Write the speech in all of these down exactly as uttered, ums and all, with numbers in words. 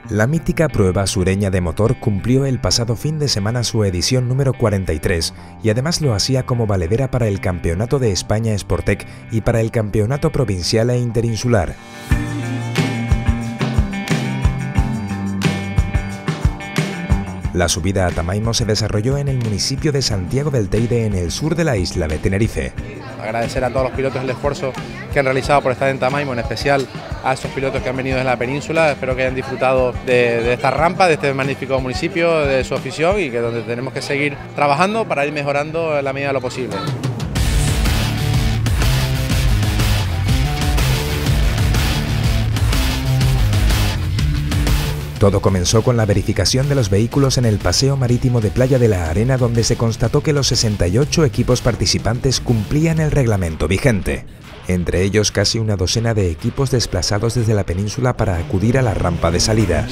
La mítica prueba sureña de motor cumplió el pasado fin de semana su edición número cuarenta y tres y además lo hacía como valedera para el Campeonato de España Sportec y para el Campeonato Provincial e Interinsular. La subida a Tamaimo se desarrolló en el municipio de Santiago del Teide, en el sur de la isla de Tenerife. Agradecer a todos los pilotos el esfuerzo que han realizado por estar en Tamaimo, en especial a esos pilotos que han venido desde la península. Espero que hayan disfrutado de, de esta rampa, de este magnífico municipio, de su afición, y que donde tenemos que seguir trabajando para ir mejorando en la medida de lo posible. Todo comenzó con la verificación de los vehículos en el paseo marítimo de Playa de la Arena, donde se constató que los sesenta y ocho equipos participantes cumplían el reglamento vigente. Entre ellos casi una docena de equipos desplazados desde la península para acudir a la rampa de salida.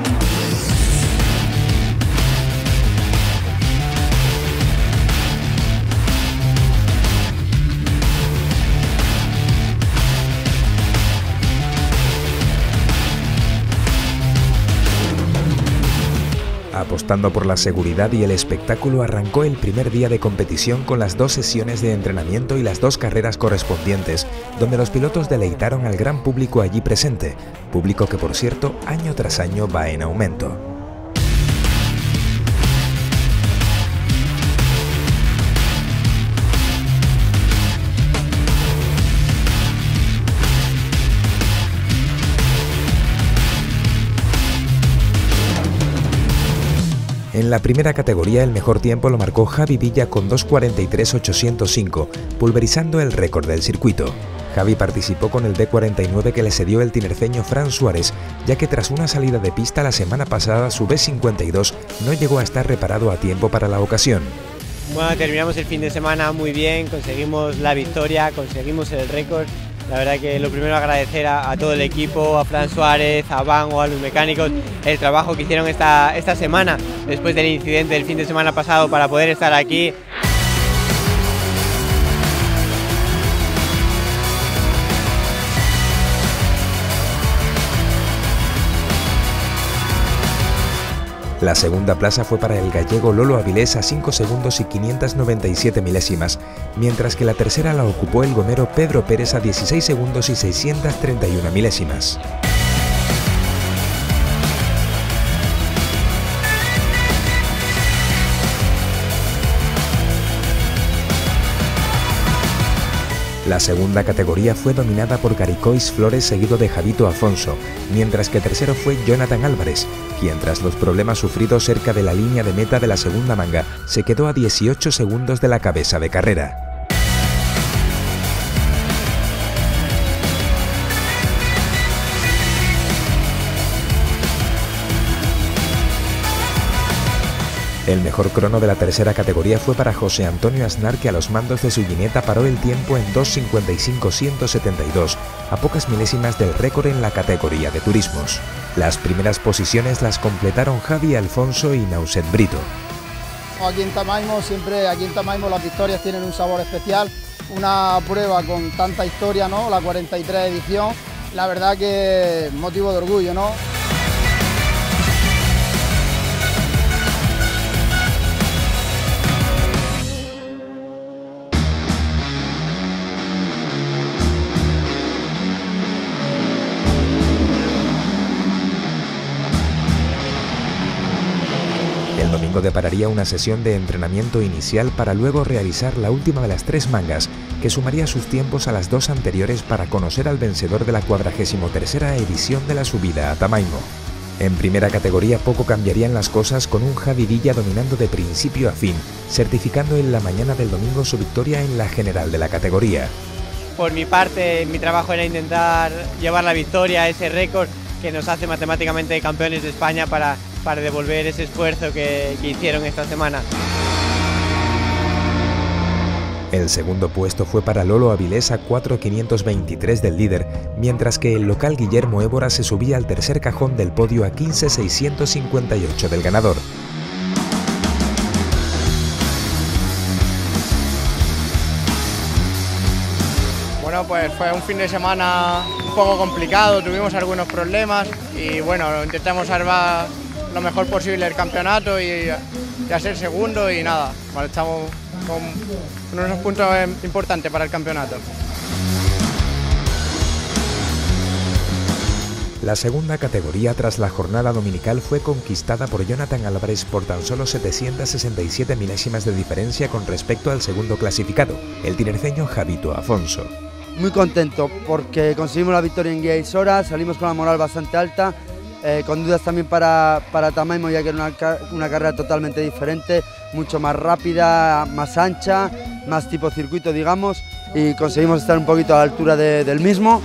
Apostando por la seguridad y el espectáculo, arrancó el primer día de competición con las dos sesiones de entrenamiento y las dos carreras correspondientes, donde los pilotos deleitaron al gran público allí presente, público que, por cierto, año tras año va en aumento. En la primera categoría el mejor tiempo lo marcó Javi Villa con dos cuarenta y tres ochocientos cinco, pulverizando el récord del circuito. Javi participó con el B cuarenta y nueve que le cedió el tinerfeño Fran Suárez, ya que tras una salida de pista la semana pasada su B cincuenta y dos no llegó a estar reparado a tiempo para la ocasión. Bueno, terminamos el fin de semana muy bien, conseguimos la victoria, conseguimos el récord. La verdad que lo primero agradecer a, a todo el equipo, a Fran Suárez, a Bango, a los mecánicos, el trabajo que hicieron esta, esta semana, después del incidente del fin de semana pasado, para poder estar aquí. La segunda plaza fue para el gallego Lolo Avilés a cinco segundos y quinientas noventa y siete milésimas, mientras que la tercera la ocupó el gomero Pedro Pérez a dieciséis segundos y seiscientas treinta y una milésimas. La segunda categoría fue dominada por Caricois Flores, seguido de Javito Afonso, mientras que tercero fue Jonathan Álvarez, quien tras los problemas sufridos cerca de la línea de meta de la segunda manga, se quedó a dieciocho segundos de la cabeza de carrera. El mejor crono de la tercera categoría fue para José Antonio Aznar, que a los mandos de su guineta paró el tiempo en dos cincuenta y cinco ciento setenta y dos, a pocas milésimas del récord en la categoría de turismos. Las primeras posiciones las completaron Javi Alfonso y Nauset Brito. Aquí en Tamaimo, siempre aquí en Tamaimo las victorias tienen un sabor especial, una prueba con tanta historia, ¿no? La cuarenta y tres edición, la verdad que motivo de orgullo, ¿no? El domingo depararía una sesión de entrenamiento inicial para luego realizar la última de las tres mangas, que sumaría sus tiempos a las dos anteriores para conocer al vencedor de la cuadragésimo tercera edición de la subida a Tamaimo. En primera categoría poco cambiarían las cosas, con un Javi Villa dominando de principio a fin, certificando en la mañana del domingo su victoria en la general de la categoría. Por mi parte, mi trabajo era intentar llevar la victoria a ese récord que nos hace matemáticamente campeones de España para, para devolver ese esfuerzo que, que hicieron esta semana. El segundo puesto fue para Lolo Avilés a cuatro quinientos veintitrés del líder, mientras que el local Guillermo Évora se subía al tercer cajón del podio a quince seiscientos cincuenta y ocho del ganador. Bueno, pues fue un fin de semana un poco complicado, tuvimos algunos problemas y bueno, intentamos salvar lo mejor posible el campeonato y ya ser segundo y nada, vale, estamos con unos puntos importantes para el campeonato. La segunda categoría tras la jornada dominical fue conquistada por Jonathan Álvarez por tan solo setecientas sesenta y siete milésimas de diferencia con respecto al segundo clasificado, el tinerfeño Javito Afonso. Muy contento porque conseguimos la victoria en guía y horas, salimos con la moral bastante alta, eh, con dudas también para, para Tamaimo, ya que era una, una carrera totalmente diferente, mucho más rápida, más ancha, más tipo circuito digamos, y conseguimos estar un poquito a la altura de, del mismo.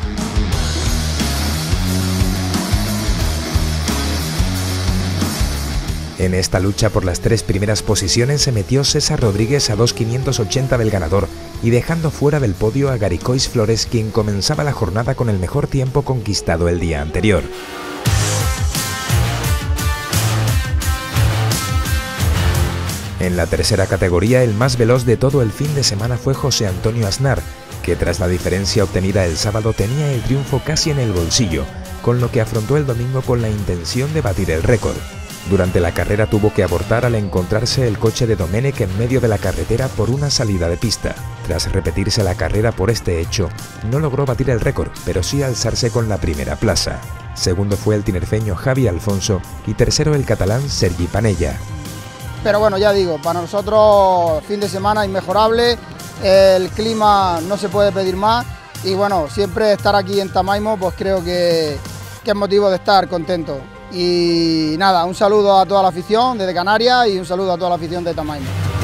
En esta lucha por las tres primeras posiciones se metió César Rodríguez a dos quinientos ochenta del ganador y dejando fuera del podio a Garicois Flores, quien comenzaba la jornada con el mejor tiempo conquistado el día anterior. En la tercera categoría, el más veloz de todo el fin de semana fue José Antonio Aznar, que tras la diferencia obtenida el sábado tenía el triunfo casi en el bolsillo, con lo que afrontó el domingo con la intención de batir el récord. Durante la carrera tuvo que abortar al encontrarse el coche de Domenech en medio de la carretera por una salida de pista. Tras repetirse la carrera por este hecho, no logró batir el récord, pero sí alzarse con la primera plaza. Segundo fue el tinerfeño Javi Alfonso y tercero el catalán Sergi Panella. Pero bueno, ya digo, para nosotros fin de semana inmejorable, el clima no se puede pedir más y bueno, siempre estar aquí en Tamaimo pues creo que, que es motivo de estar contento. Y nada, un saludo a toda la afición desde Canarias y un saludo a toda la afición de Tamaimo.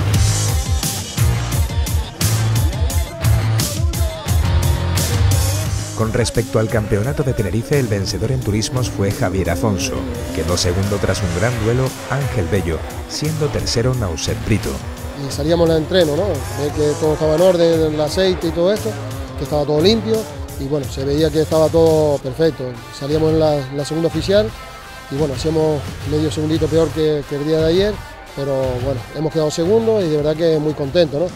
Con respecto al campeonato de Tenerife, el vencedor en turismos fue Javier Afonso. Quedó segundo tras un gran duelo Ángel Bello, siendo tercero Nauset Brito. Y salíamos al entreno, ¿no? De que todo estaba en orden, el aceite y todo esto, que estaba todo limpio y bueno, se veía que estaba todo perfecto. Salíamos en la, en la segunda oficial y bueno, hacíamos medio segundito peor que, que el día de ayer, pero bueno, hemos quedado segundos y de verdad que muy contentos, ¿no?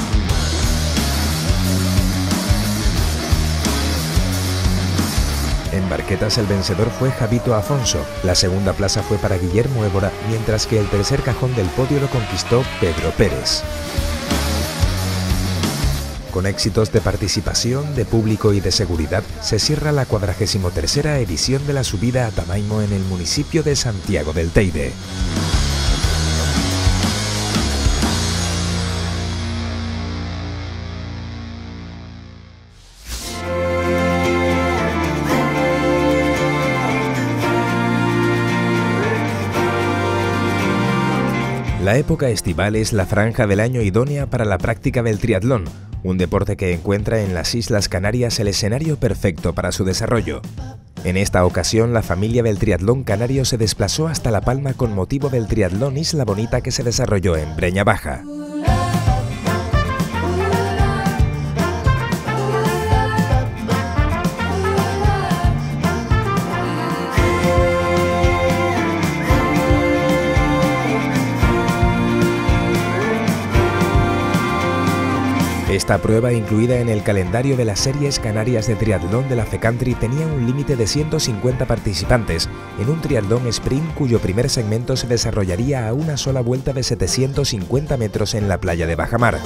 En Barquetas el vencedor fue Javito Afonso, la segunda plaza fue para Guillermo Évora, mientras que el tercer cajón del podio lo conquistó Pedro Pérez. Con éxitos de participación, de público y de seguridad, se cierra la cuadragésimo tercera edición de la subida a Tamaimo en el municipio de Santiago del Teide. La época estival es la franja del año idónea para la práctica del triatlón, un deporte que encuentra en las Islas Canarias el escenario perfecto para su desarrollo. En esta ocasión, la familia del triatlón canario se desplazó hasta La Palma con motivo del triatlón Isla Bonita que se desarrolló en Breña Baja. Esta prueba, incluida en el calendario de las series canarias de triatlón de la FECountry, tenía un límite de ciento cincuenta participantes en un triatlón sprint cuyo primer segmento se desarrollaría a una sola vuelta de setecientos cincuenta metros en la playa de Bajamar.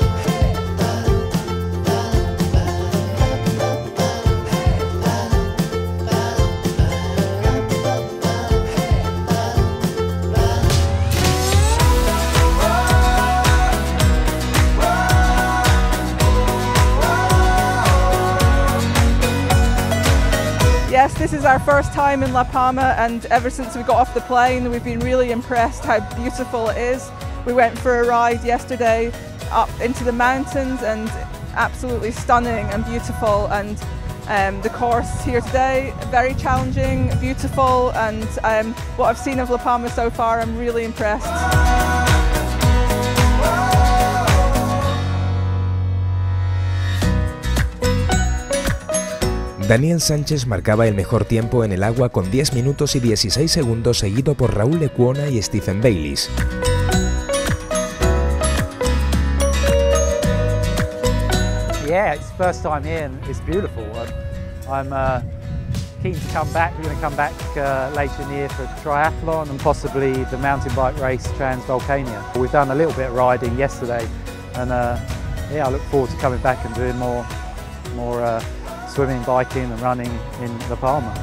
Yes, this is our first time in La Palma, and ever since we got off the plane we've been really impressed how beautiful it is. We went for a ride yesterday up into the mountains and absolutely stunning and beautiful, and um, the course here today, very challenging, beautiful, and um, what I've seen of La Palma so far, I'm really impressed. Daniel Sánchez marcaba el mejor tiempo en el agua con diez minutos y dieciséis segundos, seguido por Raúl Lecuona y Stephen Bayliss. yeah, it's the first time here and it's beautiful. I'm, I'm uh, keen to come back. We're going to come back uh, later in the year for triathlon and possibly the mountain bike race Transvolcania. We've done a little bit of riding yesterday, and uh, yeah, I look forward to coming back and doing more, more uh, swimming, biking and running in La Palma.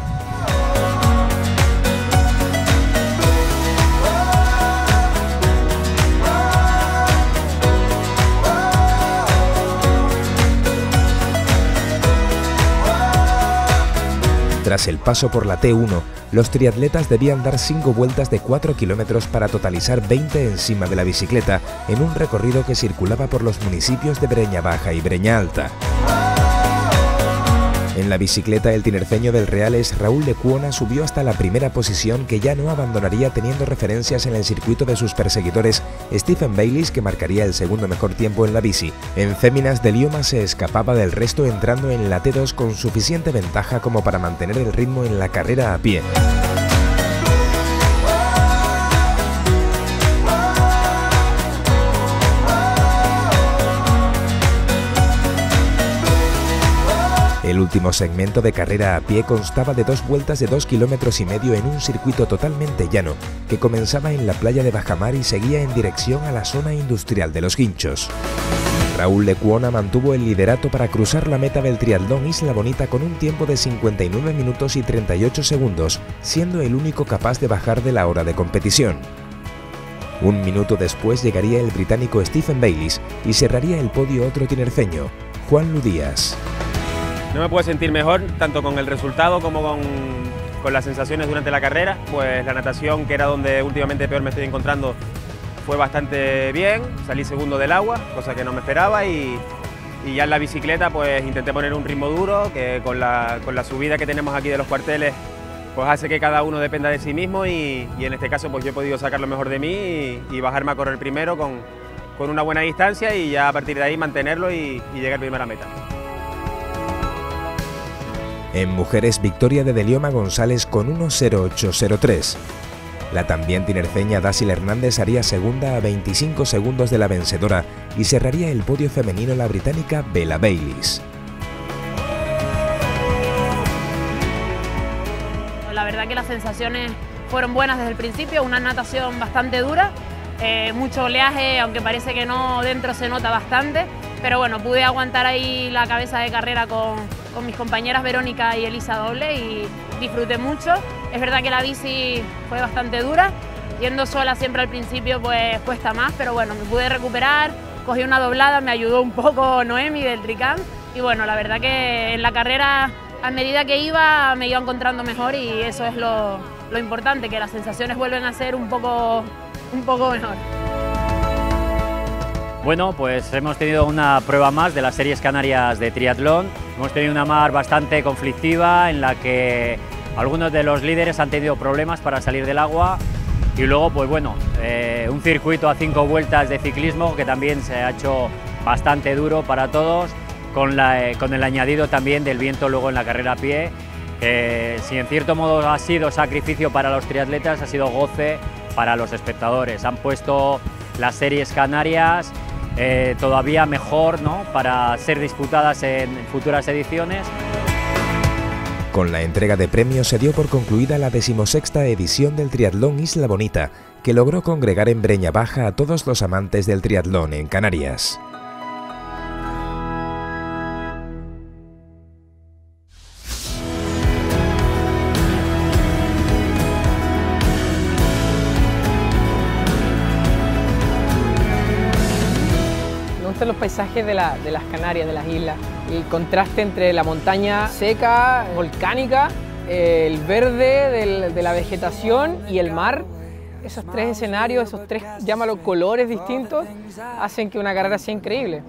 Tras el paso por la T uno, los triatletas debían dar cinco vueltas de cuatro kilómetros para totalizar veinte encima de la bicicleta en un recorrido que circulaba por los municipios de Breña Baja y Breña Alta. En la bicicleta, el tinerfeño del Reales, Raúl Lecuona, subió hasta la primera posición, que ya no abandonaría teniendo referencias en el circuito de sus perseguidores Stephen Bayliss, que marcaría el segundo mejor tiempo en la bici. En féminas, De Lioma se escapaba del resto entrando en la T dos con suficiente ventaja como para mantener el ritmo en la carrera a pie. El último segmento de carrera a pie constaba de dos vueltas de dos kilómetros y medio en un circuito totalmente llano, que comenzaba en la playa de Bajamar y seguía en dirección a la zona industrial de Los Guinchos. Raúl Lecuona mantuvo el liderato para cruzar la meta del triatlón Isla Bonita con un tiempo de cincuenta y nueve minutos y treinta y ocho segundos, siendo el único capaz de bajar de la hora de competición. Un minuto después llegaría el británico Stephen Bayliss y cerraría el podio otro tinerfeño, Juan Lu Díaz. No me puedo sentir mejor, tanto con el resultado como con, con las sensaciones durante la carrera. Pues la natación, que era donde últimamente peor me estoy encontrando, fue bastante bien. Salí segundo del agua, cosa que no me esperaba, y, y ya en la bicicleta pues intenté poner un ritmo duro, que con la, con la subida que tenemos aquí de los cuarteles pues hace que cada uno dependa de sí mismo, y, y en este caso pues yo he podido sacar lo mejor de mí y, y bajarme a correr primero con, con una buena distancia, y ya a partir de ahí mantenerlo y, y llegar primero a meta. En mujeres, victoria de De Lioma González con uno cero ocho cero tres. La también tinerfeña Dásil Hernández haría segunda a veinticinco segundos de la vencedora y cerraría el podio femenino la británica Bella Bayliss. La verdad que las sensaciones fueron buenas desde el principio, una natación bastante dura, eh, mucho oleaje, aunque parece que no, dentro se nota bastante, pero bueno, pude aguantar ahí la cabeza de carrera con, con mis compañeras Verónica y Elisa Doble y disfruté mucho. Es verdad que la bici fue bastante dura, yendo sola siempre al principio pues cuesta más, pero bueno, me pude recuperar, cogí una doblada, me ayudó un poco Noemi del Tricam, y bueno, la verdad que en la carrera a medida que iba me iba encontrando mejor, y eso es lo, lo importante, que las sensaciones vuelven a ser un poco, un poco mejor. Bueno, pues hemos tenido una prueba más de las Series Canarias de triatlón. Hemos tenido una mar bastante conflictiva en la que algunos de los líderes han tenido problemas para salir del agua, y luego pues bueno, eh, un circuito a cinco vueltas de ciclismo que también se ha hecho bastante duro para todos, con, la, eh, con el añadido también del viento luego en la carrera a pie. Eh, si en cierto modo ha sido sacrificio para los triatletas, ha sido goce para los espectadores. Han puesto las Series Canarias Eh, todavía mejor, ¿no?, para ser disputadas en futuras ediciones. Con la entrega de premios se dio por concluida la decimosexta edición del Triatlón Isla Bonita, que logró congregar en Breña Baja a todos los amantes del triatlón en Canarias. Los paisajes de, la, de las Canarias, de las islas, el contraste entre la montaña seca, volcánica, el verde del, de la vegetación y el mar. Esos tres escenarios, esos tres, llámalo, colores distintos, hacen que una carrera sea increíble.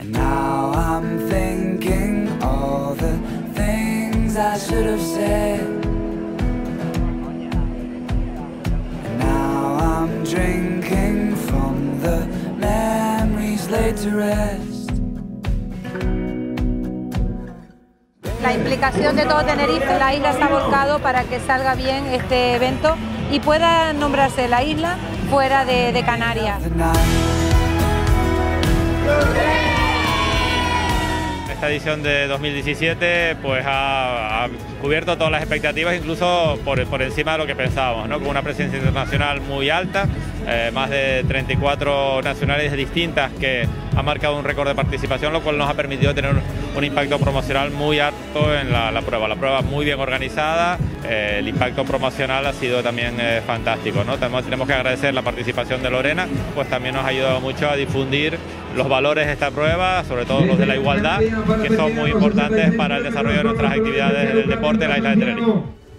La implicación de todo Tenerife, la isla se ha volcado para que salga bien este evento y pueda nombrarse la isla fuera de, de Canarias. edición de dos mil diecisiete pues ha, ha cubierto todas las expectativas, incluso por, por encima de lo que pensábamos, ¿no? Con una presencia internacional muy alta, eh, más de treinta y cuatro nacionalidades distintas que han marcado un récord de participación, lo cual nos ha permitido tener un, un impacto promocional muy alto en la, la prueba. La prueba muy bien organizada, eh, el impacto promocional ha sido también eh, fantástico, ¿no? Tenemos, tenemos que agradecer la participación de Lorena, pues también nos ha ayudado mucho a difundir los valores de esta prueba, sobre todo los de la igualdad, que son muy importantes para el desarrollo de nuestras actividades del deporte en la isla de Tenerife.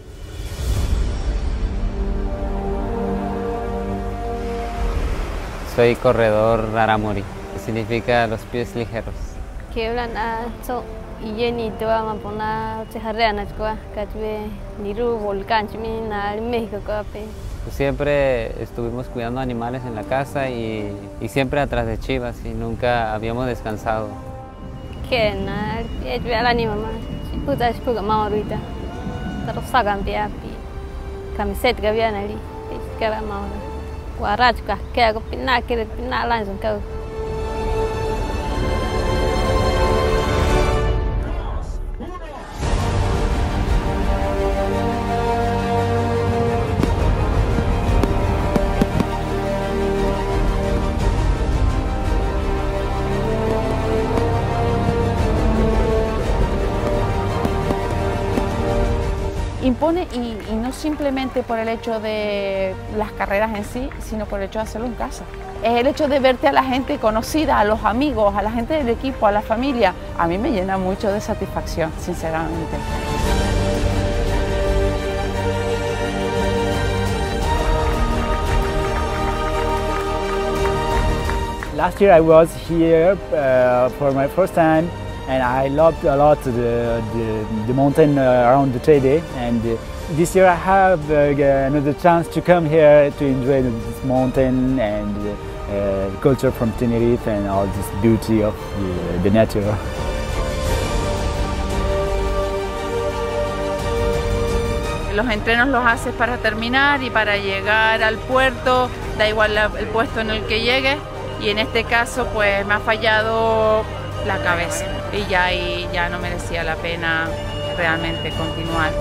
Soy corredor Raramuri, que significa los pies ligeros. Siempre estuvimos cuidando animales en la casa y, y siempre atrás de chivas y nunca habíamos descansado. Impone y, y no simplemente por el hecho de las carreras en sí, sino por el hecho de hacerlo en casa. Es el hecho de verte a la gente conocida, a los amigos, a la gente del equipo, a la familia. A mí me llena mucho de satisfacción, sinceramente. Last year I was here uh, for my first time. And I loved a lot the, the, the mountain uh, around the Teide, and uh, this year I have uh, another chance to come here to enjoy this mountain and uh, culture from Tenerife and all this beauty of the, the nature. Los entrenos los haces para terminar y para llegar al puerto, da igual la, el puesto en el que llegues, y en este caso pues me ha fallado la cabeza y ya, y ya no merecía la pena realmente continuar.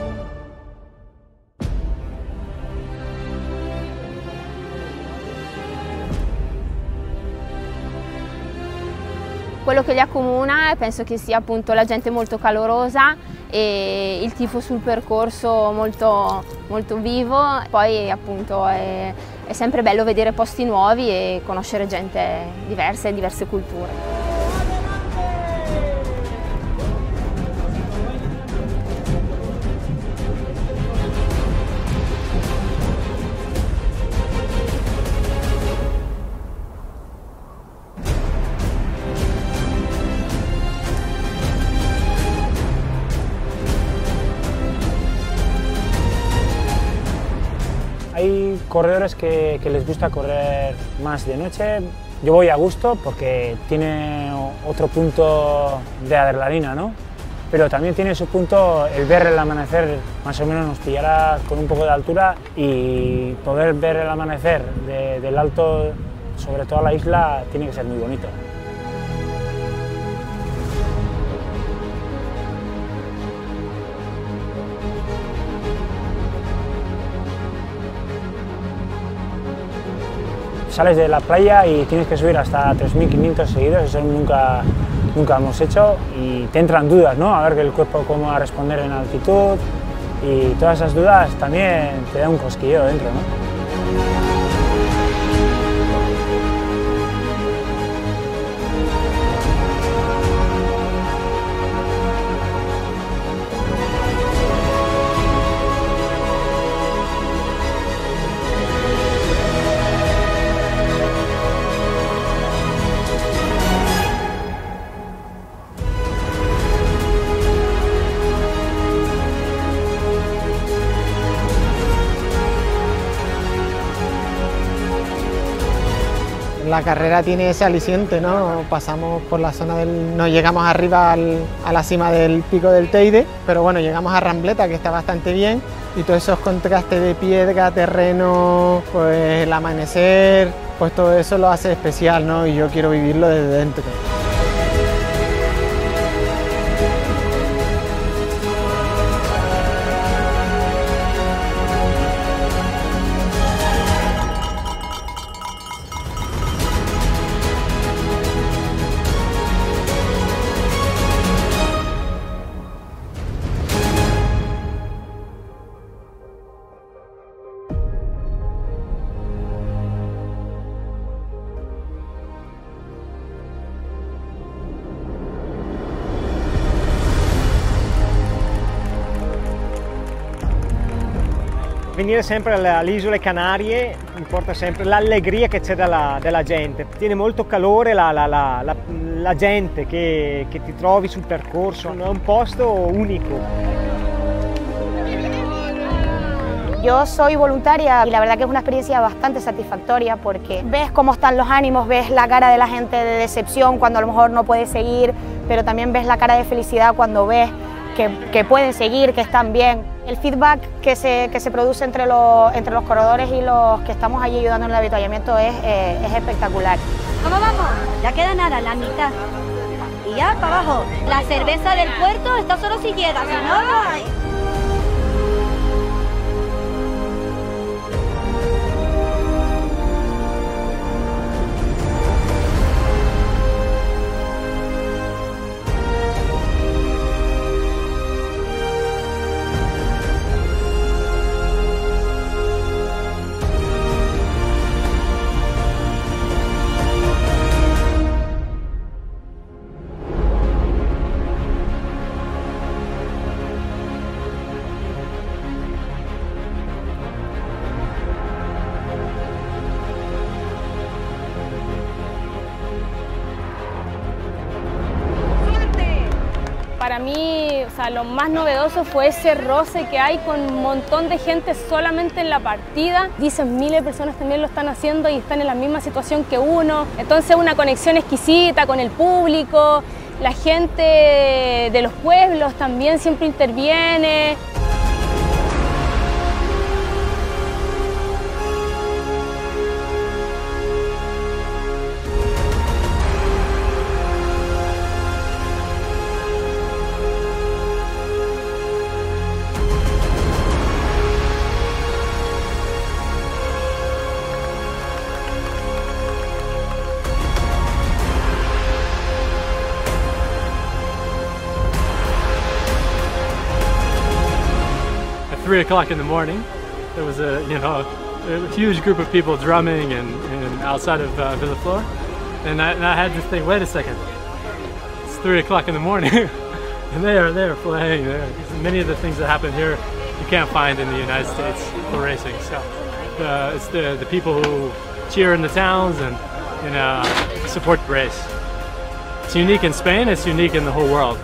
Quello che li accomuna penso che sia appunto la gente molto calorosa e il tifo sul percorso molto, molto vivo, poi appunto è, è sempre bello vedere posti nuovi e conoscere gente diversa e diverse culture. Hay corredores que, que les gusta correr más de noche. Yo voy a gusto porque tiene otro punto de adrenalina, ¿no? Pero también tiene su punto el ver el amanecer, más o menos nos pillará con un poco de altura, y poder ver el amanecer de, del alto sobre toda la isla tiene que ser muy bonito. Sales de la playa y tienes que subir hasta tres mil quinientos seguidos, eso nunca, nunca hemos hecho, y te entran dudas, ¿no? A ver el cuerpo cómo va a responder en altitud, y todas esas dudas también te da un cosquilleo dentro, ¿no? La carrera tiene ese aliciente, ¿no? Pasamos por la zona del... no llegamos arriba al, a la cima del pico del Teide, pero bueno, llegamos a Rambleta, que está bastante bien, y todos esos contrastes de piedra, terreno, pues el amanecer, pues todo eso lo hace especial, ¿no? Y yo quiero vivirlo desde dentro. Venire sempre alle Isole Canarie mi porta sempre l'allegria che c'è dalla, della gente. Tiene molto calore la, la, la, la, la gente che, che ti trovi sul percorso, è un posto único. Yo soy voluntaria y la verdad que es una experiencia bastante satisfactoria porque ves cómo están los ánimos, ves la cara de la gente de decepción cuando a lo mejor no puede seguir, pero también ves la cara de felicidad cuando ves que, que pueden seguir, que están bien. El feedback que se, que se produce entre los, entre los corredores y los que estamos allí ayudando en el avituallamiento es, eh, es espectacular. ¿Cómo vamos? Ya queda nada, la mitad. Y ya para abajo. La cerveza del puerto está solo si llega, si no, no hay. Para mí, o sea, lo más novedoso fue ese roce que hay con un montón de gente solamente en la partida. Dicen, miles de personas también lo están haciendo y están en la misma situación que uno. Entonces una conexión exquisita con el público, la gente de los pueblos también siempre interviene. three o'clock in the morning, there was a you know a huge group of people drumming and, and outside of uh, Villaflor, and I, and I had to think, wait a second, it's three o'clock in the morning, and they are there playing. There, many of the things that happen here you can't find in the United States for racing. So uh, it's the the people who cheer in the towns and and uh, support the race. It's unique in Spain. It's unique in the whole world.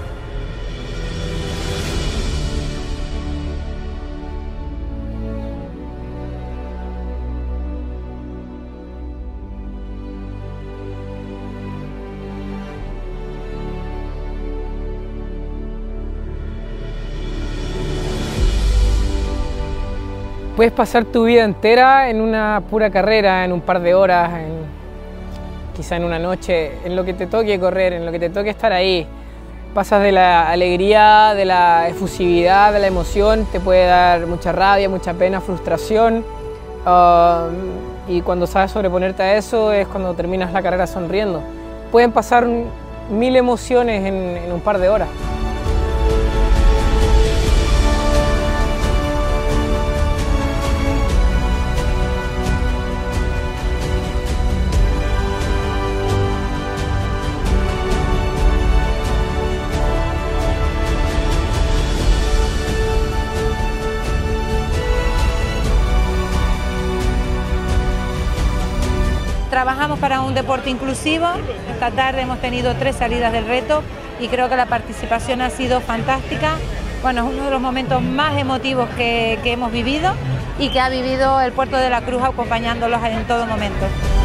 Puedes pasar tu vida entera en una pura carrera, en un par de horas, en, quizá en una noche, en lo que te toque correr, en lo que te toque estar ahí. Pasas de la alegría, de la efusividad, de la emoción, te puede dar mucha rabia, mucha pena, frustración. Uh, y cuando sabes sobreponerte a eso es cuando terminas la carrera sonriendo. Pueden pasar mil emociones en, en un par de horas. Trabajamos para un deporte inclusivo. Esta tarde hemos tenido tres salidas del reto y creo que la participación ha sido fantástica. Bueno, es uno de los momentos más emotivos que, que hemos vivido y que ha vivido el Puerto de la Cruz acompañándolos en todo momento.